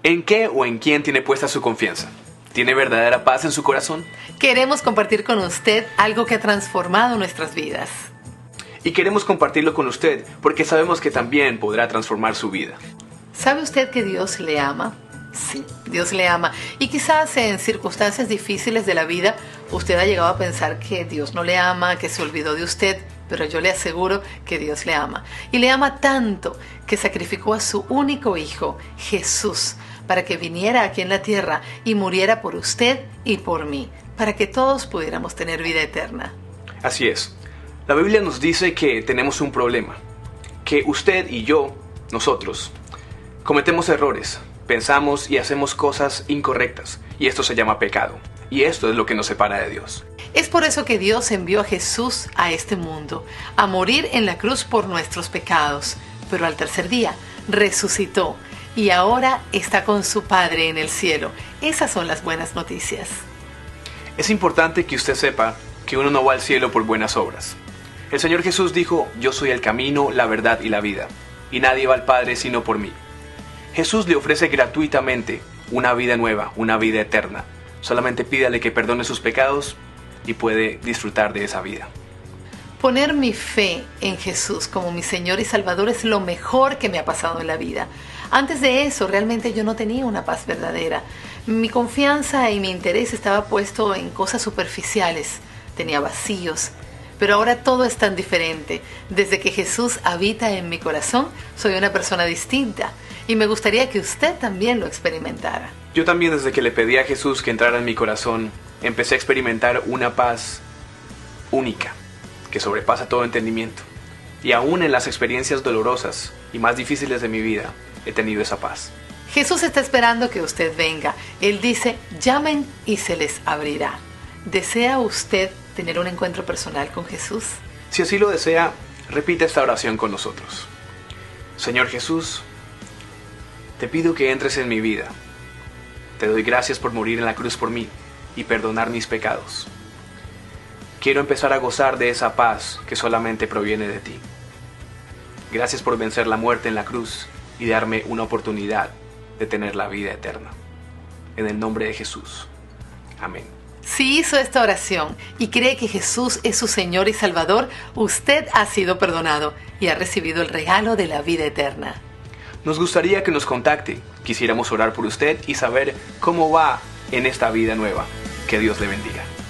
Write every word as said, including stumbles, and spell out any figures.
¿En qué o en quién tiene puesta su confianza? ¿Tiene verdadera paz en su corazón? Queremos compartir con usted algo que ha transformado nuestras vidas. Y queremos compartirlo con usted porque sabemos que también podrá transformar su vida. ¿Sabe usted que Dios le ama? Sí, Dios le ama. Y quizás en circunstancias difíciles de la vida, usted ha llegado a pensar que Dios no le ama, que se olvidó de usted, pero yo le aseguro que Dios le ama. Y le ama tanto que sacrificó a su único hijo, Jesús, para que viniera aquí en la tierra y muriera por usted y por mí, para que todos pudiéramos tener vida eterna. Así es. La Biblia nos dice que tenemos un problema, que usted y yo, nosotros, cometemos errores, pensamos y hacemos cosas incorrectas, y esto se llama pecado, y esto es lo que nos separa de Dios. Es por eso que Dios envió a Jesús a este mundo, a morir en la cruz por nuestros pecados, pero al tercer día resucitó y ahora está con su Padre en el cielo. Esas son las buenas noticias. Es importante que usted sepa que uno no va al cielo por buenas obras. El Señor Jesús dijo: yo soy el camino, la verdad y la vida, y nadie va al Padre sino por mí. Jesús le ofrece gratuitamente una vida nueva, una vida eterna. Solamente pídale que perdone sus pecados y puede disfrutar de esa vida. Poner mi fe en Jesús como mi Señor y Salvador es lo mejor que me ha pasado en la vida. Antes de eso, realmente yo no tenía una paz verdadera. Mi confianza y mi interés estaba puesto en cosas superficiales. Tenía vacíos. Pero ahora todo es tan diferente. Desde que Jesús habita en mi corazón, soy una persona distinta. Y me gustaría que usted también lo experimentara. Yo también, desde que le pedí a Jesús que entrara en mi corazón, empecé a experimentar una paz única, que sobrepasa todo entendimiento. Y aún en las experiencias dolorosas y más difíciles de mi vida, he tenido esa paz. Jesús está esperando que usted venga. Él dice: llamen y se les abrirá. ¿Desea usted tener un encuentro personal con Jesús? Si así lo desea, repita esta oración con nosotros. Señor Jesús, te pido que entres en mi vida. Te doy gracias por morir en la cruz por mí y perdonar mis pecados. Quiero empezar a gozar de esa paz que solamente proviene de ti. Gracias por vencer la muerte en la cruz y darme una oportunidad de tener la vida eterna. En el nombre de Jesús. Amén. Si hizo esta oración y cree que Jesús es su Señor y Salvador, usted ha sido perdonado y ha recibido el regalo de la vida eterna. Nos gustaría que nos contacte. Quisiéramos orar por usted y saber cómo va en esta vida nueva. Que Dios le bendiga.